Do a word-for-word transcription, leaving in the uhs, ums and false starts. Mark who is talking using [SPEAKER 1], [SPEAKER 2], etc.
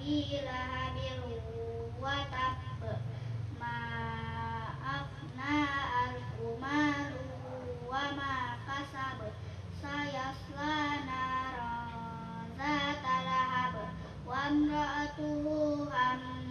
[SPEAKER 1] Abi Lahabin wa tab ma aghna anhu maluhu wa ma kasab sayasla naran zata lahab wa imra'atuhu